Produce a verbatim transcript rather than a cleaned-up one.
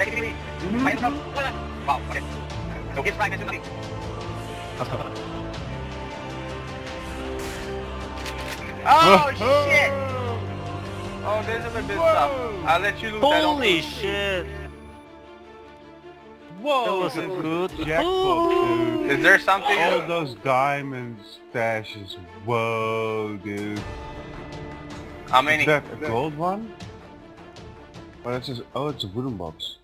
Technically, main from... Wow, okay. So his right is nothing. Oh shit! Oh, there's a little bit stuff. I'll let you lose that. Holy shit! Whoa, That was a this is good jackpot, dude. Is there something? All those diamond stashes. Whoa, dude. How many? Is that a gold one? Oh, that's just, oh, it's a wooden box.